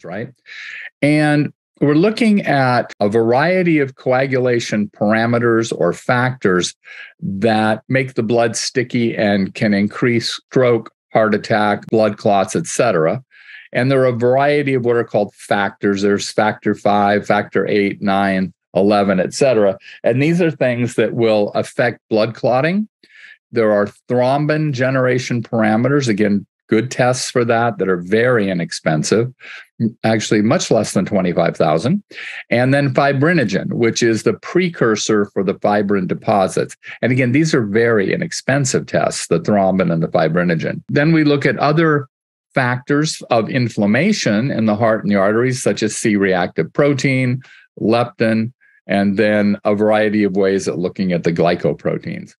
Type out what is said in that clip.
right? And we're looking at a variety of coagulation parameters or factors that make the blood sticky and can increase stroke, heart attack, blood clots, et cetera. And there are a variety of what are called factors. There's factor 5, factor 8, 9, 11, et cetera. And these are things that will affect blood clotting. There are thrombin generation parameters, again, good tests for that are very inexpensive, actually much less than $25,000. And then fibrinogen, which is the precursor for the fibrin deposits. And again, these are very inexpensive tests, the thrombin and the fibrinogen. Then we look at other factors of inflammation in the heart and the arteries, such as C-reactive protein, leptin, and then a variety of ways of looking at the glycoproteins.